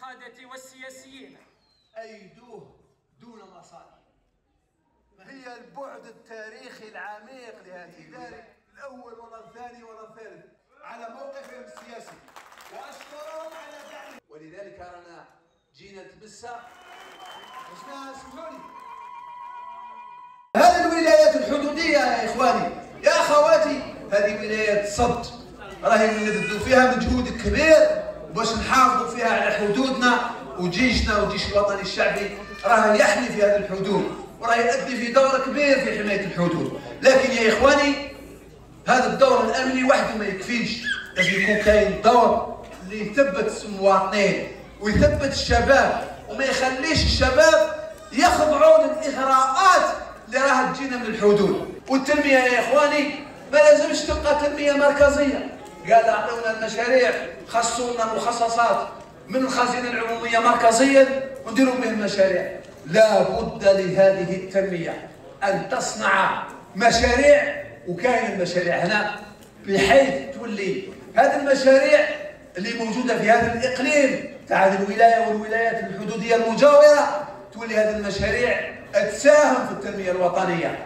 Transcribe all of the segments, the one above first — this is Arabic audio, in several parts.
القادة والسياسيين أيدوه دون مصالح. هي البعد التاريخي العميق لهذه الولاية الأول ولا الثاني ولا الثالث على موقفهم السياسي، وأشكرهم على دعمهم. ولذلك رانا جينا نتمسى باش سمعوني. هذه الولايات الحدودية يا إخواني يا أخواتي، هذه ولايات صد راهي نبذلوا فيها مجهود كبير باش نحافظوا فيها على حدودنا، وجيشنا والجيش الوطني الشعبي راه يحمي في هذه الحدود وراه يؤدي في دور كبير في حماية الحدود. لكن يا إخواني هذا الدور الأمني وحده ما يكفيش، لازم يكون كاين دور اللي يثبت المواطنين ويثبت الشباب وما يخليش الشباب يخضعوا للإغراءات اللي راها تجينا من الحدود. والتنمية يا إخواني ما لازمش تبقى تنمية مركزية، قال أعطونا المشاريع خصوا لنا المخصصات من الخزينة العمومية مركزيا ونديروا به المشاريع. لا بد لهذه التنمية أن تصنع مشاريع، وكاين المشاريع هنا بحيث تولي هذه المشاريع اللي موجودة في هذا الإقليم تاع هذه الولاية والولايات الحدودية المجاورة، تولي هذه المشاريع تساهم في التنمية الوطنية.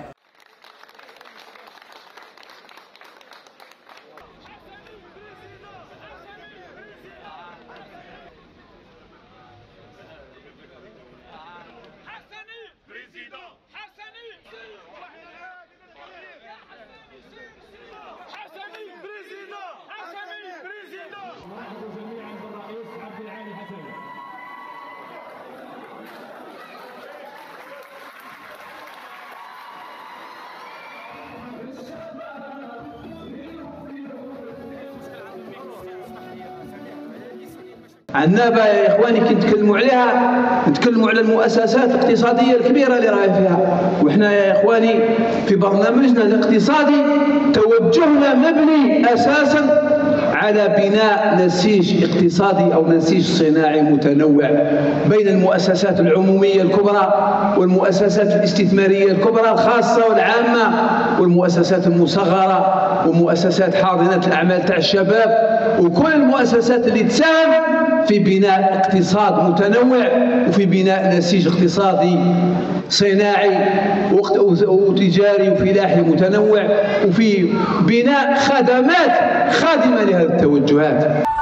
النابة يا إخواني كي نتكلموا عليها نتكلموا على المؤسسات الاقتصادية الكبيرة اللي راهي فيها، وإحنا يا إخواني في برنامجنا الاقتصادي توجهنا مبني أساسا على بناء نسيج اقتصادي أو نسيج صناعي متنوع بين المؤسسات العمومية الكبرى والمؤسسات الاستثمارية الكبرى الخاصة والعامة والمؤسسات المصغرة ومؤسسات حاضنة الأعمال تاع الشباب وكل المؤسسات اللي تساهم في بناء اقتصاد متنوع وفي بناء نسيج اقتصادي صناعي وتجاري وفلاحي متنوع وفي بناء خدمات خادمة لهذه التوجهات.